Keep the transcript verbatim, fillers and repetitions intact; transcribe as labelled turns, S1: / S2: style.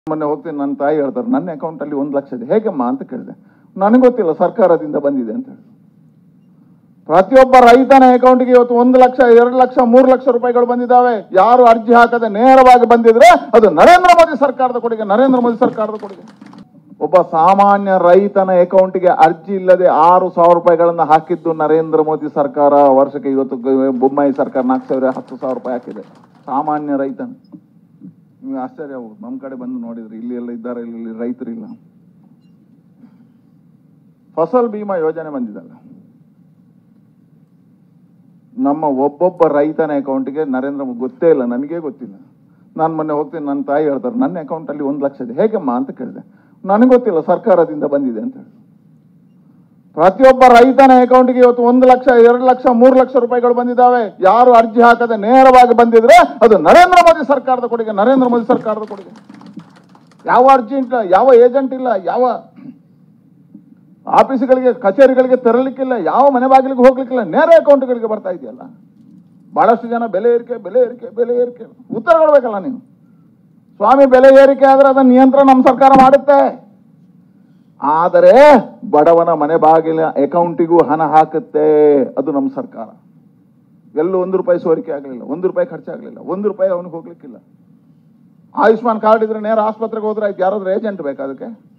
S1: ಮೊನ್ನೆ ಹೋಗ್ತೀನಿ, ನನ್ನ ತಾಯಿ ಹೇಳ್ತಾರೆ ನನ್ನ ಅಕೌಂಟಲ್ಲಿ ಒಂದು ಲಕ್ಷ ಇದೆ, ಹೇಗಮ್ಮ ಅಂತ ಕೇಳಿದೆ. ನನಗೆ ಗೊತ್ತಿಲ್ಲ, ಸರ್ಕಾರದಿಂದ ಬಂದಿದೆ ಅಂತ ಹೇಳಿ. ಪ್ರತಿಯೊಬ್ಬ ರೈತನ ಅಕೌಂಟ್ಗೆ ಇವತ್ತು ಒಂದು ಲಕ್ಷ, ಎರಡು ಲಕ್ಷ, ಮೂರು ಲಕ್ಷ ರೂಪಾಯಿಗಳು ಬಂದಿದ್ದಾವೆ. ಯಾರು ಅರ್ಜಿ ಹಾಕದೆ ನೇರವಾಗಿ ಬಂದಿದ್ರೆ ಅದು ನರೇಂದ್ರ ಮೋದಿ ಸರ್ಕಾರದ ಕೊಡುಗೆ, ನರೇಂದ್ರ ಮೋದಿ ಸರ್ಕಾರದ ಕೊಡುಗೆ. ಒಬ್ಬ ಸಾಮಾನ್ಯ ರೈತನ ಅಕೌಂಟ್ಗೆ ಅರ್ಜಿ ಇಲ್ಲದೆ ಆರು ಸಾವಿರ ರೂಪಾಯಿಗಳನ್ನ ಹಾಕಿದ್ದು ನರೇಂದ್ರ ಮೋದಿ ಸರ್ಕಾರ. ವರ್ಷಕ್ಕೆ ಇವತ್ತು ಬೊಮ್ಮಾಯಿ ಸರ್ಕಾರ ನಾಲ್ಕು ಸಾವಿರ ಹತ್ತು ಸಾವಿರ ರೂಪಾಯಿ ಹಾಕಿದೆ ಸಾಮಾನ್ಯ ರೈತನ. ನೀವು ಆಶ್ಚರ್ಯ ಆಗೋದು, ನಮ್ಮ ಕಡೆ ಬಂದು ನೋಡಿದ್ರೆ ಇಲ್ಲಿ ಎಲ್ಲ ಇದ್ದಾರೆ, ಇಲ್ಲಿ ರೈತರಿಲ್ಲ. ಫಸಲ್ ಬಿಮಾ ಯೋಜನೆ ಬಂದಿದಲ್ಲ, ನಮ್ಮ ಒಬ್ಬೊಬ್ಬ ರೈತನ ಅಕೌಂಟ್ಗೆ ನರೇಂದ್ರ ಮೋದಿ ಗೊತ್ತೇ ಇಲ್ಲ, ನಮಗೆ ಗೊತ್ತಿಲ್ಲ. ನಾನು ಮೊನ್ನೆ ಹೋಗ್ತೀನಿ, ನನ್ನ ತಾಯಿ ಹೇಳ್ತಾರೆ ನನ್ನ ಅಕೌಂಟಲ್ಲಿ ಒಂದು ಲಕ್ಷ ಇದೆ, ಹೇಗಮ್ಮ ಅಂತ ಕೇಳಿದೆ. ನನಗೆ ಗೊತ್ತಿಲ್ಲ, ಸರ್ಕಾರದಿಂದ ಬಂದಿದೆ ಅಂತ ಹೇಳಿ. ಪ್ರತಿಯೊಬ್ಬ ರೈತನ ಅಕೌಂಟ್ಗೆ ಇವತ್ತು ಒಂದು ಲಕ್ಷ, ಎರಡು ಲಕ್ಷ, ಮೂರು ಲಕ್ಷ ರೂಪಾಯಿಗಳು ಬಂದಿದ್ದಾವೆ. ಯಾರು ಅರ್ಜಿ ಹಾಕದೆ ನೇರವಾಗಿ ಬಂದಿದ್ರೆ ಅದು ನರೇಂದ್ರ ಮೋದಿ ಸರ್ಕಾರದ ಕೊಡುಗೆ, ನರೇಂದ್ರ ಮೋದಿ ಸರ್ಕಾರದ ಕೊಡುಗೆ. ಯಾವ ಅರ್ಜಿ ಇಲ್ಲ, ಯಾವ ಏಜೆಂಟ್ ಇಲ್ಲ, ಯಾವ ಆಫೀಸ್ಗಳಿಗೆ ಕಚೇರಿಗಳಿಗೆ ತೆರಲಿಕ್ಕಿಲ್ಲ, ಯಾವ ಮನೆ ಬಾಗಿಲಿಗೆ ಹೋಗ್ಲಿಕ್ಕಿಲ್ಲ, ನೇರ ಅಕೌಂಟ್ಗಳಿಗೆ ಬರ್ತಾ ಇದೆಯಲ್ಲ. ಬಹಳಷ್ಟು ಜನ ಬೆಲೆ ಏರಿಕೆ ಬೆಲೆ ಏರಿಕೆ ಬೆಲೆ ಏರಿಕೆ ಉತ್ತರ ಕೊಡ್ಬೇಕಲ್ಲ ನೀವು. ಸ್ವಾಮಿ, ಬೆಲೆ ಏರಿಕೆ ಆದ್ರೆ ಅದನ್ನ ನಿಯಂತ್ರಣ ನಮ್ಮ ಸರ್ಕಾರ ಮಾಡುತ್ತೆ. ಆದರೆ ಬಡವನ ಮನೆ ಬಾಗಿಲ ಅಕೌಂಟಿಗೂ ಹಣ ಹಾಕುತ್ತೆ, ಅದು ನಮ್ಮ ಸರ್ಕಾರ. ಎಲ್ಲೂ ಒಂದು ರೂಪಾಯಿ ಸೋರಿಕೆ ಆಗಲಿಲ್ಲ, ಒಂದು ರೂಪಾಯಿ ಖರ್ಚಾಗಲಿಲ್ಲ, ಒಂದು ರೂಪಾಯಿ ಅವನಿಗೆ ಹೋಗ್ಲಿಕ್ಕಿಲ್ಲ. ಆಯುಷ್ಮಾನ್ ಕಾರ್ಡ್ ಇದ್ರೆ ನೇರ ಆಸ್ಪತ್ರೆಗೆ ಹೋದ್ರೆ ಆಯ್ತು, ಯಾರಾದ್ರೂ ಏಜೆಂಟ್ ಬೇಕಾ ಅದಕ್ಕೆ?